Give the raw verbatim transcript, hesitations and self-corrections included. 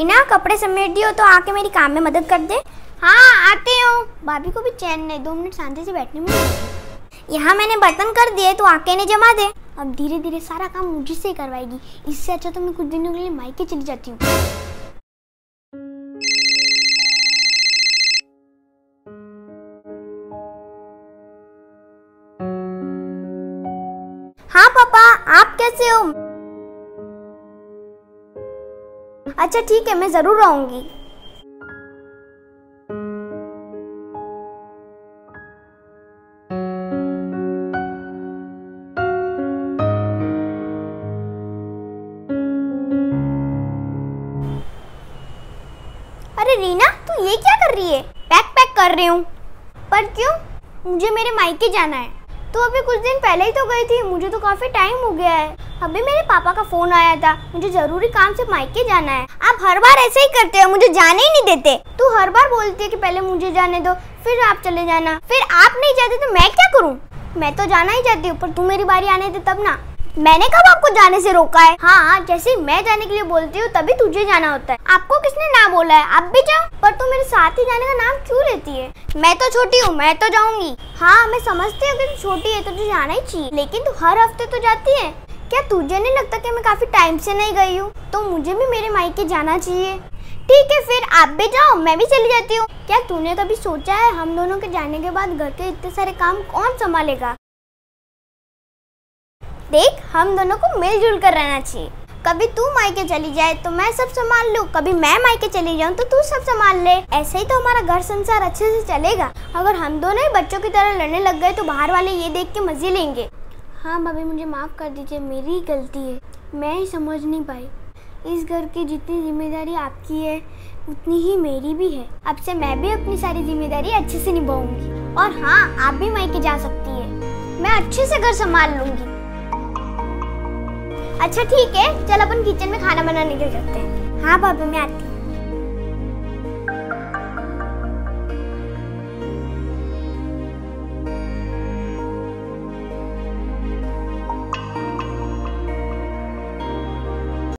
रीना कपड़े समेट दियो तो आके मेरी काम में मदद कर दे। हाँ आते हूँ। भाभी को भी चैन नहीं, दो मिनट शांति से बैठने में। यहाँ मैंने बर्तन कर दिए तो आके ने जमा दे। अब धीरे धीरे सारा काम मुझे से ही करवाएगी, इससे अच्छा तो मैं कुछ दिनों के लिए मायके चली जाती हूँ। हाँ पापा, आप कैसे हो? अच्छा ठीक है, मैं जरूर आऊंगी। अरे रीना, तू ये क्या कर रही है? पैक पैक कर रही हूँ। पर क्यों? मुझे मेरे मायके जाना है। तो अभी कुछ दिन पहले ही तो गई थी, मुझे तो काफी टाइम हो गया है। अभी मेरे पापा का फोन आया था, मुझे जरूरी काम से मायके जाना है। आप हर बार ऐसे ही करते हो, मुझे जाने ही नहीं देते। तू हर बार बोलती है कि पहले मुझे जाने दो, फिर आप चले जाना। फिर आप नहीं जाते तो मैं क्या करूँ? मैं तो जाना ही चाहती हूँ, पर तू मेरी बारी आने दे तब ना। मैंने कब आपको जाने से रोका है? हाँ, जैसे मैं जाने के लिए बोलती हूँ तभी तुझे जाना होता है। आपको किसने ना बोला है? आप भी जाओ। पर तू मेरे साथ ही जाने का नाम क्यों लेती है? मैं तो छोटी हूँ, मैं तो जाऊंगी। हाँ मैं समझती हूँ कि तू छोटी है, तुझे जाना ही चाहिए, लेकिन तू हर हफ्ते तो जाती है। क्या तुझे नहीं लगता कि मैं काफी टाइम से नहीं गई हूँ? तो मुझे भी मेरे मायके जाना चाहिए। ठीक है फिर आप भी जाओ, मैं भी चली जाती हूँ। क्या तूने कभी सोचा है हम दोनों के जाने के बाद घर के इतने सारे काम कौन संभालेगा? देख, हम दोनों को मिलजुल कर रहना चाहिए। कभी तू मायके चली जाए तो मैं सब संभाल लूँ, कभी मैं मायके चली जाऊँ तो तू सब संभाल ले। ऐसे ही तो हमारा घर संसार अच्छे से चलेगा। अगर हम दोनों ही बच्चों की तरह लड़ने लग गए तो बाहर वाले ये देख के मजे लेंगे। हाँ भाभी, मुझे माफ़ कर दीजिए, मेरी ही गलती है, मैं ही समझ नहीं पाई। इस घर की जितनी जिम्मेदारी आपकी है उतनी ही मेरी भी है। अब से मैं भी अपनी सारी जिम्मेदारी अच्छे से निभाऊंगी। और हाँ, आप भी मायके जा सकती है, मैं अच्छे से घर संभाल लूंगी। अच्छा ठीक है, चल अपन किचन में खाना बनाने के लिए चलते हैं। हाँ भाभी, मैं आती हूँ।